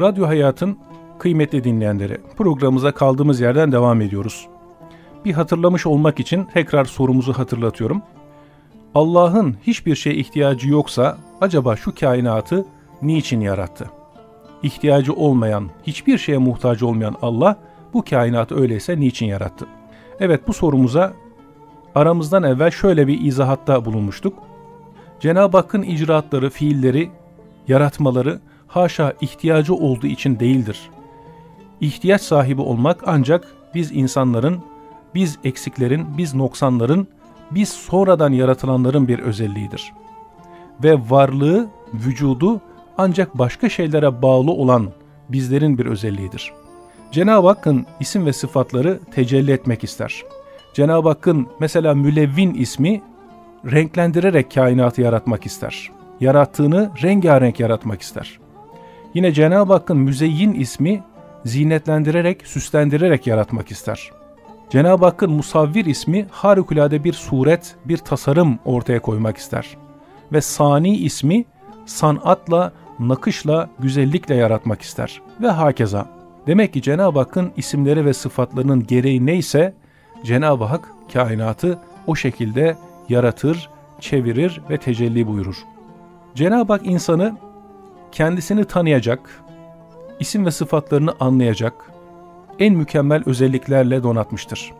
Radyo Hayat'ın kıymetli dinleyenleri, programımıza kaldığımız yerden devam ediyoruz. Bir hatırlamış olmak için tekrar sorumuzu hatırlatıyorum. Allah'ın hiçbir şeye ihtiyacı yoksa acaba şu kainatı niçin yarattı? İhtiyacı olmayan, hiçbir şeye muhtaç olmayan Allah bu kainatı öyleyse niçin yarattı? Evet, bu sorumuza aramızdan evvel şöyle bir izahatta bulunmuştuk. Cenab-ı Hakk'ın icraatları, fiilleri, yaratmaları haşa ihtiyacı olduğu için değildir. İhtiyaç sahibi olmak ancak biz insanların, biz eksiklerin, biz noksanların, biz sonradan yaratılanların bir özelliğidir. Ve varlığı, vücudu ancak başka şeylere bağlı olan bizlerin bir özelliğidir. Cenab-ı Hakk'ın isim ve sıfatları tecelli etmek ister. Cenab-ı Hakk'ın mesela Mülevvin ismi renklendirerek kainatı yaratmak ister. Yarattığını rengarenk yaratmak ister. Yine Cenab-ı Hakk'ın Müzeyyin ismi zinetlendirerek, süslendirerek yaratmak ister. Cenab-ı Hakk'ın Musavvir ismi harikulade bir suret, bir tasarım ortaya koymak ister. Ve Sani ismi sanatla, nakışla, güzellikle yaratmak ister. Ve hakeza. Demek ki Cenab-ı Hakk'ın isimleri ve sıfatlarının gereği neyse Cenab-ı Hak kainatı o şekilde yaratır, çevirir ve tecelli buyurur. Cenab-ı Hak insanı kendisini tanıyacak, isim ve sıfatlarını anlayacak en mükemmel özelliklerle donatmıştır.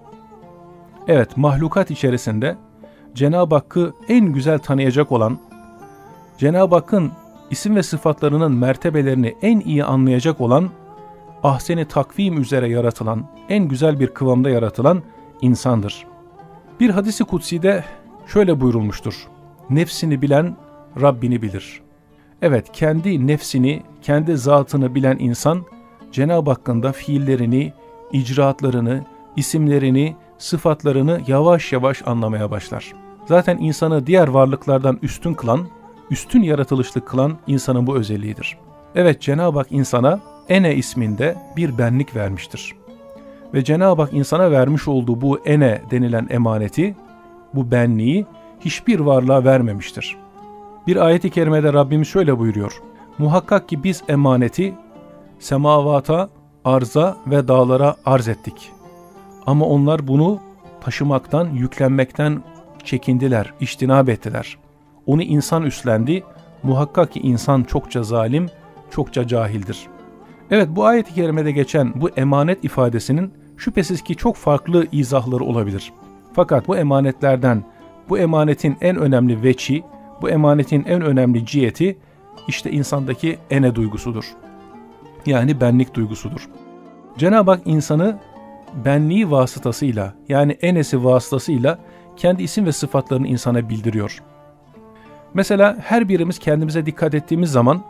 Evet, mahlukat içerisinde Cenab-ı Hakk'ı en güzel tanıyacak olan, Cenab-ı Hakk'ın isim ve sıfatlarının mertebelerini en iyi anlayacak olan, ahsen-i takvim üzere yaratılan, en güzel bir kıvamda yaratılan insandır. Bir hadis-i kutsi'de şöyle buyurulmuştur. Nefsini bilen Rabbini bilir. Evet, kendi nefsini, kendi zatını bilen insan, Cenab-ı Hakk'ın da fiillerini, icraatlarını, isimlerini, sıfatlarını yavaş yavaş anlamaya başlar. Zaten insanı diğer varlıklardan üstün kılan, üstün yaratılışlı kılan insanın bu özelliğidir. Evet, Cenab-ı Hak insana Ene isminde bir benlik vermiştir. Ve Cenab-ı Hak insana vermiş olduğu bu Ene denilen emaneti, bu benliği hiçbir varlığa vermemiştir. Bir ayet-i kerimede Rabbimiz şöyle buyuruyor. Muhakkak ki biz emaneti semavata, arza ve dağlara arz ettik. Ama onlar bunu taşımaktan, yüklenmekten çekindiler, içtinab ettiler. Onu insan üstlendi. Muhakkak ki insan çokça zalim, çokça cahildir. Evet, bu ayet-i kerimede geçen bu emanet ifadesinin şüphesiz ki çok farklı izahları olabilir. Fakat bu emanetlerden, bu emanetin en önemli veçi, bu emanetin en önemli ciheti işte insandaki ene duygusudur. Yani benlik duygusudur. Cenab-ı Hak insanı benliği vasıtasıyla, yani enesi vasıtasıyla kendi isim ve sıfatlarını insana bildiriyor. Mesela her birimiz kendimize dikkat ettiğimiz zaman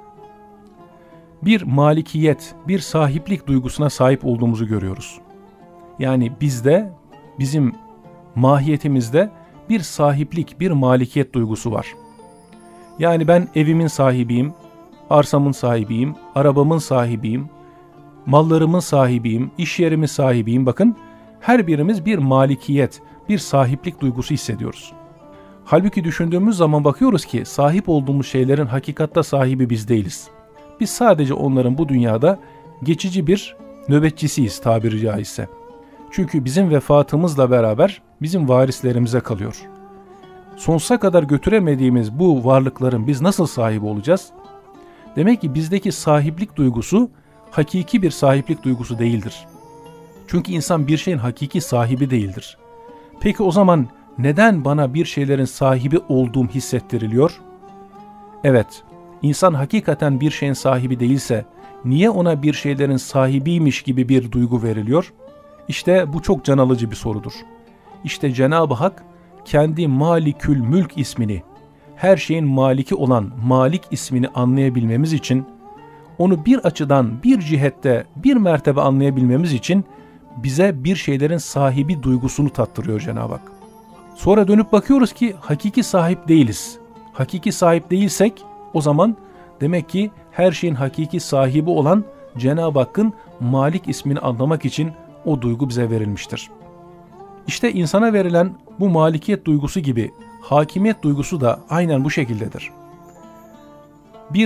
bir malikiyet, bir sahiplik duygusuna sahip olduğumuzu görüyoruz. Yani bizde, bizim mahiyetimizde bir sahiplik, bir malikiyet duygusu var. Yani ben evimin sahibiyim, arsamın sahibiyim, arabamın sahibiyim, mallarımın sahibiyim, iş yerimin sahibiyim. Bakın, her birimiz bir malikiyet, bir sahiplik duygusu hissediyoruz. Halbuki düşündüğümüz zaman bakıyoruz ki sahip olduğumuz şeylerin hakikatta sahibi biz değiliz. Biz sadece onların bu dünyada geçici bir nöbetçisiyiz tabiri caizse. Çünkü bizim vefatımızla beraber bizim varislerimize kalıyor. Sonsuza kadar götüremediğimiz bu varlıkların biz nasıl sahibi olacağız? Demek ki bizdeki sahiplik duygusu hakiki bir sahiplik duygusu değildir. Çünkü insan bir şeyin hakiki sahibi değildir. Peki o zaman neden bana bir şeylerin sahibi olduğum hissettiriliyor? Evet, insan hakikaten bir şeyin sahibi değilse niye ona bir şeylerin sahibiymiş gibi bir duygu veriliyor? İşte bu çok can alıcı bir sorudur. İşte Cenab-ı Hak kendi Malikül Mülk ismini, her şeyin maliki olan Malik ismini anlayabilmemiz için, onu bir açıdan, bir cihette, bir mertebe anlayabilmemiz için bize bir şeylerin sahibi duygusunu tattırıyor Cenab-ı Hak. Sonra dönüp bakıyoruz ki hakiki sahip değiliz. Hakiki sahip değilsek o zaman demek ki her şeyin hakiki sahibi olan Cenab-ı Hakk'ın Malik ismini anlamak için o duygu bize verilmiştir. İşte insana verilen bu malikiyet duygusu gibi hakimiyet duygusu da aynen bu şekildedir. Bir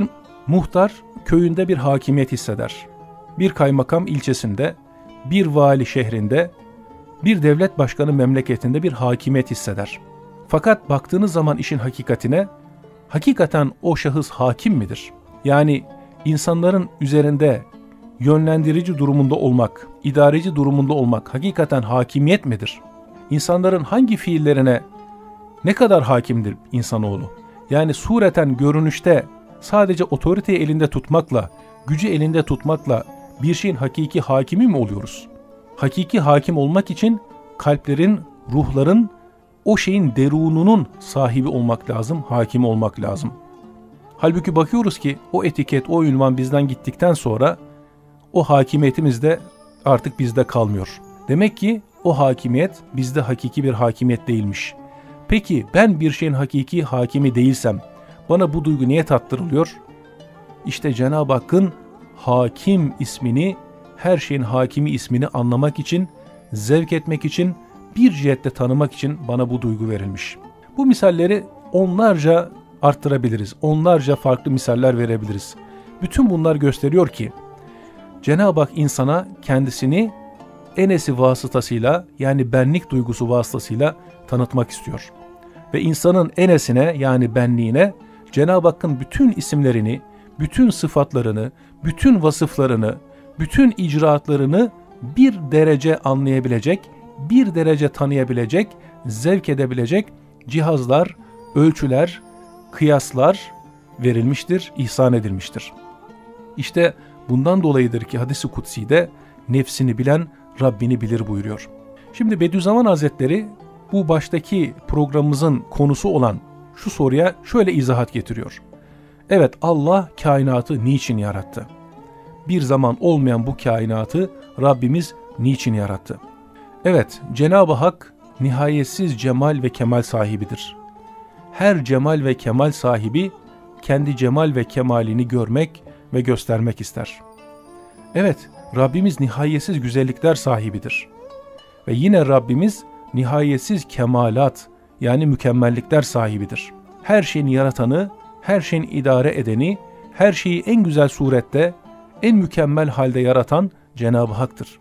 Muhtar köyünde bir hakimiyet hisseder. Bir kaymakam ilçesinde, bir vali şehrinde, bir devlet başkanı memleketinde bir hakimiyet hisseder. Fakat baktığınız zaman işin hakikatine, hakikaten o şahıs hakim midir? Yani insanların üzerinde yönlendirici durumunda olmak, idareci durumunda olmak hakikaten hakimiyet midir? İnsanların hangi fiillerine ne kadar hakimdir insanoğlu? Yani sureten, görünüşte sadece otoriteyi elinde tutmakla, gücü elinde tutmakla bir şeyin hakiki hakimi mi oluyoruz? Hakiki hakim olmak için kalplerin, ruhların, o şeyin derununun sahibi olmak lazım, hakim olmak lazım. Halbuki bakıyoruz ki o etiket, o ünvan bizden gittikten sonra o hakimiyetimiz de artık bizde kalmıyor. Demek ki o hakimiyet bizde hakiki bir hakimiyet değilmiş. Peki ben bir şeyin hakiki hakimi değilsem bana bu duygu niye tattırılıyor? İşte Cenab-ı Hakk'ın hakim ismini, her şeyin hakimi ismini anlamak için, zevk etmek için, bir cihette tanımak için bana bu duygu verilmiş. Bu misalleri onlarca arttırabiliriz, onlarca farklı misaller verebiliriz. Bütün bunlar gösteriyor ki Cenab-ı Hak insana kendisini enesi vasıtasıyla, yani benlik duygusu vasıtasıyla tanıtmak istiyor. Ve insanın enesine, yani benliğine Cenab-ı Hakk'ın bütün isimlerini, bütün sıfatlarını, bütün vasıflarını, bütün icraatlarını bir derece anlayabilecek, bir derece tanıyabilecek, zevk edebilecek cihazlar, ölçüler, kıyaslar verilmiştir, ihsan edilmiştir. İşte bundan dolayıdır ki hadis-i kutsi'de nefsini bilen Rabbini bilir buyuruyor. Şimdi Bediüzzaman Hazretleri bu baştaki programımızın konusu olan şu soruya şöyle izahat getiriyor. Evet, Allah kainatı niçin yarattı? Bir zaman olmayan bu kainatı Rabbimiz niçin yarattı? Evet, Cenab-ı Hak nihayetsiz cemal ve kemal sahibidir. Her cemal ve kemal sahibi kendi cemal ve kemalini görmek ve göstermek ister. Evet, Rabbimiz nihayetsiz güzellikler sahibidir. Ve yine Rabbimiz nihayetsiz kemalat, yani mükemmellikler sahibidir. Her şeyin yaratanı, her şeyin idare edeni, her şeyi en güzel surette, en mükemmel halde yaratan Cenab-ı Hak'tır.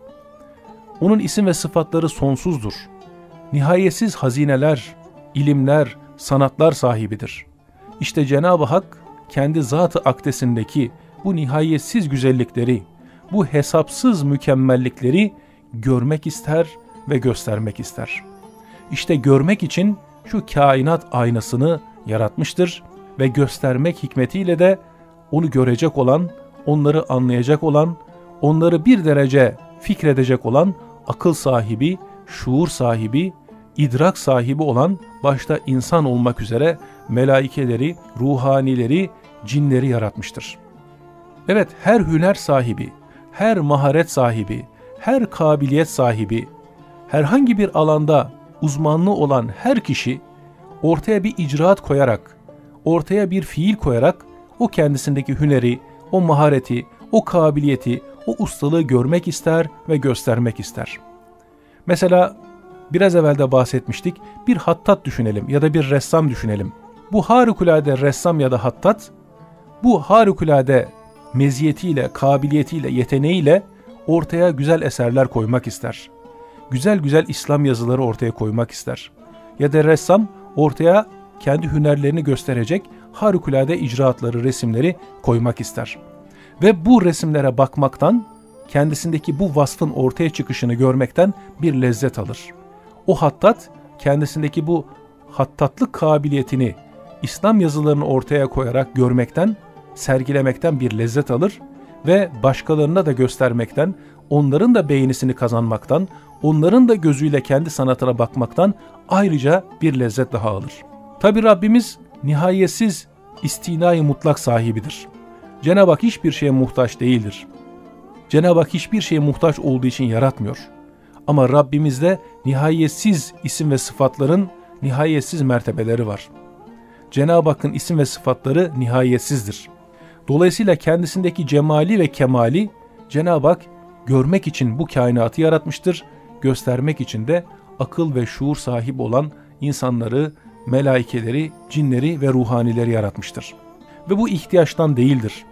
Onun isim ve sıfatları sonsuzdur. Nihayetsiz hazineler, ilimler, sanatlar sahibidir. İşte Cenab-ı Hak kendi zat-ı akdesindeki bu nihayetsiz güzellikleri, bu hesapsız mükemmellikleri görmek ister ve göstermek ister. İşte görmek için şu kainat aynasını yaratmıştır ve göstermek hikmetiyle de onu görecek olan, onları anlayacak olan, onları bir derece fikredecek olan akıl sahibi, şuur sahibi, idrak sahibi olan başta insan olmak üzere melaikeleri, ruhanileri, cinleri yaratmıştır. Evet, her hüner sahibi, her maharet sahibi, her kabiliyet sahibi, herhangi bir alanda uzmanlığı olan her kişi ortaya bir icraat koyarak, ortaya bir fiil koyarak o kendisindeki hüneri, o mahareti, o kabiliyeti, o ustalığı görmek ister ve göstermek ister. Mesela biraz evvel de bahsetmiştik, bir hattat düşünelim ya da bir ressam düşünelim. Bu harikulade ressam ya da hattat, bu harikulade meziyetiyle, kabiliyetiyle, yeteneğiyle ortaya güzel eserler koymak ister. Güzel güzel İslam yazıları ortaya koymak ister. Ya da ressam ortaya kendi hünerlerini gösterecek harikulade icraatları, resimleri koymak ister. Ve bu resimlere bakmaktan, kendisindeki bu vasfın ortaya çıkışını görmekten bir lezzet alır. O hattat kendisindeki bu hattatlık kabiliyetini İslam yazılarını ortaya koyarak görmekten, sergilemekten bir lezzet alır ve başkalarına da göstermekten, onların da beğenisini kazanmaktan, onların da gözüyle kendi sanatına bakmaktan ayrıca bir lezzet daha alır. Tabi Rabbimiz nihayetsiz istinai mutlak sahibidir. Cenab-ı Hak hiçbir şeye muhtaç değildir. Cenab-ı Hak hiçbir şeye muhtaç olduğu için yaratmıyor. Ama Rabbimizde nihayetsiz isim ve sıfatların nihayetsiz mertebeleri var. Cenab-ı Hakk'ın isim ve sıfatları nihayetsizdir. Dolayısıyla kendisindeki cemali ve kemali Cenab-ı Hak görmek için bu kainatı yaratmıştır, göstermek için de akıl ve şuur sahibi olan insanları, melaikeleri, cinleri ve ruhanileri yaratmıştır. Ve bu ihtiyaçtan değildir.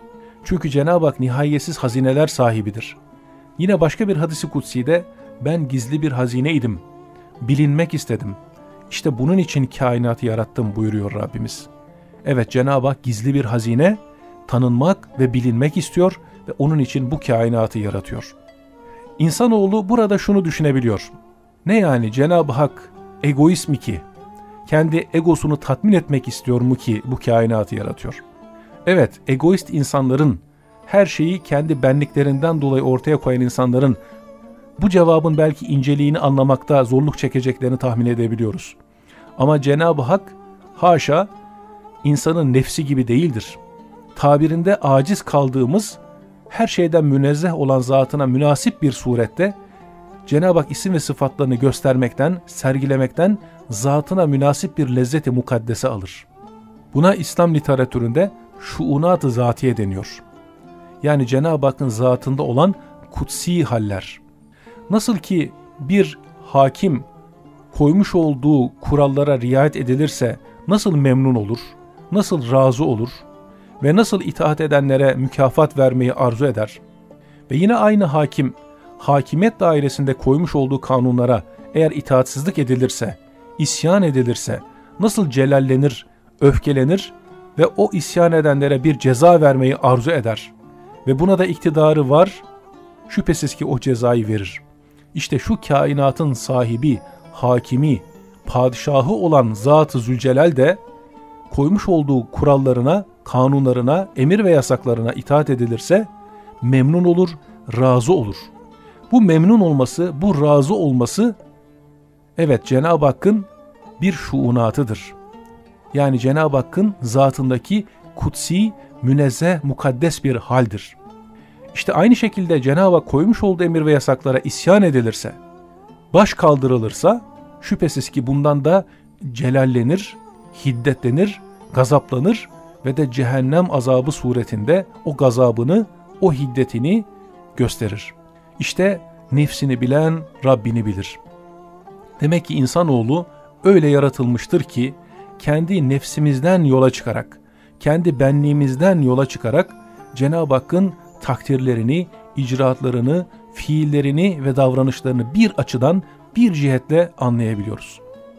Çünkü Cenab-ı Hak nihayetsiz hazineler sahibidir. Yine başka bir hadis-i kutsi'de ben gizli bir hazineydim, bilinmek istedim. İşte bunun için kainatı yarattım buyuruyor Rabbimiz. Evet, Cenab-ı Hak gizli bir hazine, tanınmak ve bilinmek istiyor ve onun için bu kainatı yaratıyor. İnsanoğlu burada şunu düşünebiliyor. Ne yani, Cenab-ı Hak egoist mi ki? Kendi egosunu tatmin etmek istiyor mu ki bu kainatı yaratıyor? Evet, egoist insanların, her şeyi kendi benliklerinden dolayı ortaya koyan insanların bu cevabın belki inceliğini anlamakta zorluk çekeceklerini tahmin edebiliyoruz. Ama Cenab-ı Hak haşa insanın nefsi gibi değildir. Tabirinde aciz kaldığımız, her şeyden münezzeh olan zatına münasip bir surette Cenab-ı Hak isim ve sıfatlarını göstermekten, sergilemekten zatına münasip bir lezzeti mukaddese alır. Buna İslam literatüründe şuunat-ı zatiye deniyor. Yani Cenab-ı Hakk'ın zatında olan kutsi haller. Nasıl ki bir hakim koymuş olduğu kurallara riayet edilirse nasıl memnun olur, nasıl razı olur ve nasıl itaat edenlere mükafat vermeyi arzu eder ve yine aynı hakim, hakimiyet dairesinde koymuş olduğu kanunlara eğer itaatsizlik edilirse, isyan edilirse nasıl celallenir, öfkelenir ve o isyan edenlere bir ceza vermeyi arzu eder ve buna da iktidarı var, şüphesiz ki o cezayı verir. İşte şu kainatın sahibi, hakimi, padişahı olan Zat-ı Zülcelal de koymuş olduğu kurallarına, kanunlarına, emir ve yasaklarına itaat edilirse memnun olur, razı olur. Bu memnun olması, bu razı olması, evet, Cenab-ı Hakk'ın bir şuunatıdır. Yani Cenab-ı Hakk'ın zatındaki kutsi, münezzeh, mukaddes bir haldir. İşte aynı şekilde Cenab-ı Hak koymuş olduğu emir ve yasaklara isyan edilirse, baş kaldırılırsa, şüphesiz ki bundan da celallenir, hiddetlenir, gazaplanır ve de cehennem azabı suretinde o gazabını, o hiddetini gösterir. İşte nefsini bilen Rabbini bilir. Demek ki insanoğlu öyle yaratılmıştır ki kendi nefsimizden yola çıkarak, kendi benliğimizden yola çıkarak Cenab-ı Hakk'ın takdirlerini, icraatlarını, fiillerini ve davranışlarını bir açıdan, bir cihetle anlayabiliyoruz.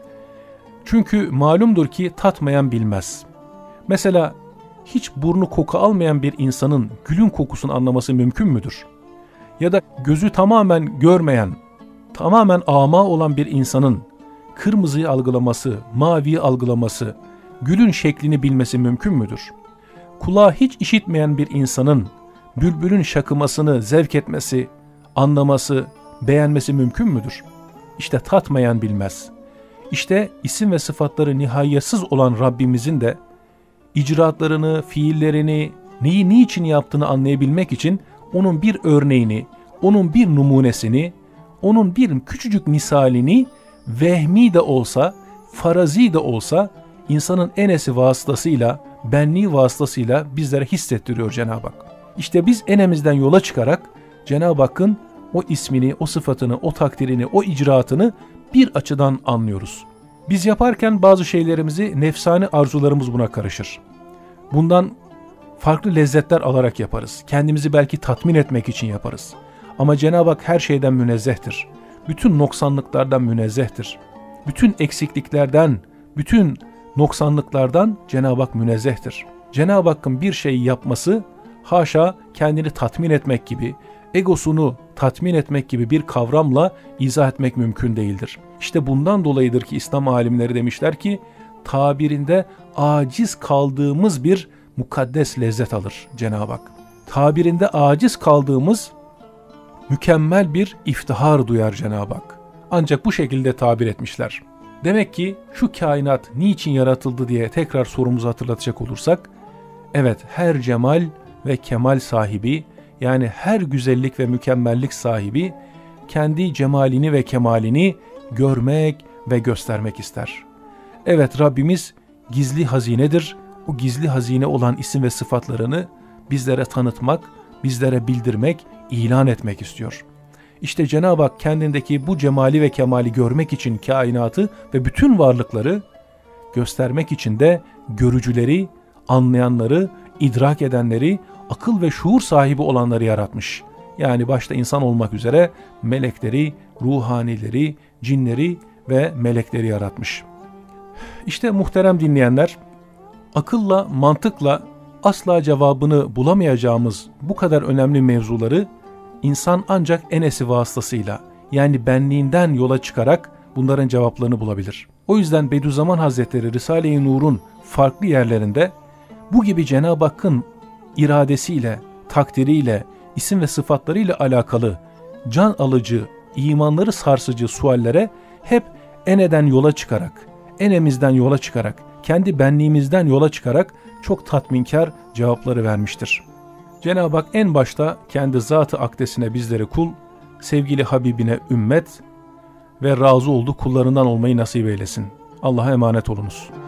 Çünkü malumdur ki tatmayan bilmez. Mesela hiç burnu koku almayan bir insanın gülün kokusunu anlaması mümkün müdür? Ya da gözü tamamen görmeyen, tamamen ama olan bir insanın kırmızıyı algılaması, maviyi algılaması, gülün şeklini bilmesi mümkün müdür? Kulağı hiç işitmeyen bir insanın bülbülün şakımasını zevk etmesi, anlaması, beğenmesi mümkün müdür? İşte tatmayan bilmez. İşte isim ve sıfatları nihayetsiz olan Rabbimizin de icraatlarını, fiillerini, neyi niçin yaptığını anlayabilmek için onun bir örneğini, onun bir numunesini, onun bir küçücük misalini vehmi de olsa, farazi de olsa insanın enesi vasıtasıyla, benliği vasıtasıyla bizlere hissettiriyor Cenab-ı Hak. İşte biz enemizden yola çıkarak Cenab-ı Hakk'ın o ismini, o sıfatını, o takdirini, o icraatını bir açıdan anlıyoruz. Biz yaparken bazı şeylerimizi nefsani arzularımız buna karışır. Bundan farklı lezzetler alarak yaparız. Kendimizi belki tatmin etmek için yaparız. Ama Cenab-ı Hak her şeyden münezzehtir. Bütün noksanlıklardan münezzehtir. Bütün eksikliklerden, bütün noksanlıklardan Cenab-ı Hak münezzehtir. Cenab-ı Hakk'ın bir şeyi yapması haşa kendini tatmin etmek gibi, egosunu tatmin etmek gibi bir kavramla izah etmek mümkün değildir. İşte bundan dolayıdır ki İslam alimleri demişler ki tabirinde aciz kaldığımız bir mukaddes lezzet alır Cenab-ı Hak. Tabirinde aciz kaldığımız mükemmel bir iftihar duyar Cenab-ı Hak. Ancak bu şekilde tabir etmişler. Demek ki şu kainat niçin yaratıldı diye tekrar sorumuzu hatırlatacak olursak, evet, her cemal ve kemal sahibi, yani her güzellik ve mükemmellik sahibi kendi cemalini ve kemalini görmek ve göstermek ister. Evet, Rabbimiz gizli hazinedir. O gizli hazine olan isim ve sıfatlarını bizlere tanıtmak, bizlere bildirmek, ilan etmek istiyor. İşte Cenab-ı Hak kendindeki bu cemali ve kemali görmek için kainatı ve bütün varlıkları göstermek için de görücüleri, anlayanları, idrak edenleri, akıl ve şuur sahibi olanları yaratmış. Yani başta insan olmak üzere melekleri, ruhanileri, cinleri ve melekleri yaratmış. İşte muhterem dinleyenler, akılla, mantıkla asla cevabını bulamayacağımız bu kadar önemli mevzuları insan ancak enesi vasıtasıyla, yani benliğinden yola çıkarak bunların cevaplarını bulabilir. O yüzden Bediüzzaman Hazretleri Risale-i Nur'un farklı yerlerinde bu gibi Cenab-ı Hakk'ın iradesiyle, takdiriyle, isim ve sıfatlarıyla alakalı can alıcı, imanları sarsıcı suallere hep eneden yola çıkarak, enemizden yola çıkarak, kendi benliğimizden yola çıkarak çok tatminkar cevapları vermiştir. Cenab-ı Hak en başta kendi zat-ı akdesine bizleri kul, sevgili Habibine ümmet ve razı olduğu kullarından olmayı nasip eylesin. Allah'a emanet olunuz.